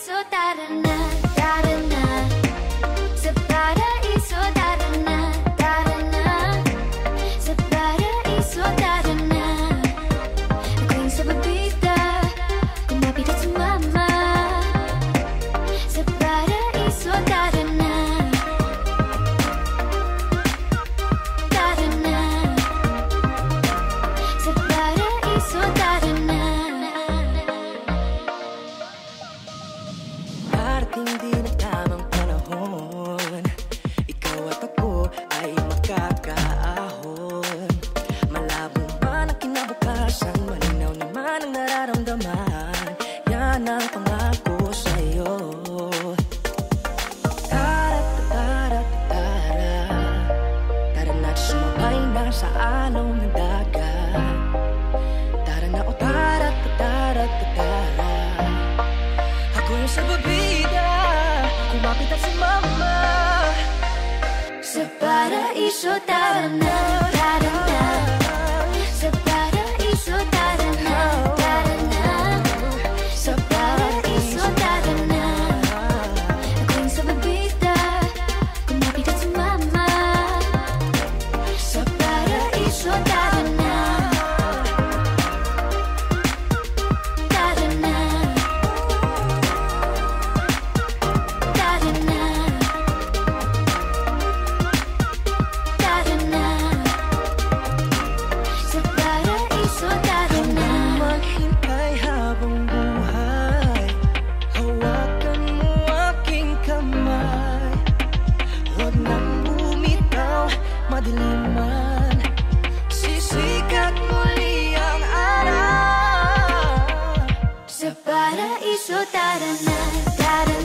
paraiso, tara na, tara na. Sa paraiso, tara na, tara na. Sa paraiso, tara na. Ako yung sa babita, kumapit at sumama. Sa paraiso, tara na, tara na. Sa paraiso, tara na. Parating din ang tamang panahon, ikaw at ako ay makakaahon. Malabo man ang kinabukasan, malinaw naman ang nararamdaman. Yan ang pangako sa'yo. Tara, tara, tara, tara na't sumabay na sa alon ng dagat. Tara na, o tara, tara, tara. Ako yung sa babida, kumapit at sumama. Sa paraiso, tara na, tara na. Sa paraiso, tara na, tara na. Sa paraiso, tara na. Ako yung sa babita, kumapit at sumama. Sa paraiso, tara na, tara na. Tara na, tara na. Sa paraiso, tara na. Maghintay habang buhay, hawakan mo aking kamay. Huwag nang bumitaw, madilim man, sisikat muli ang araw. Sa paraiso, tara na, tara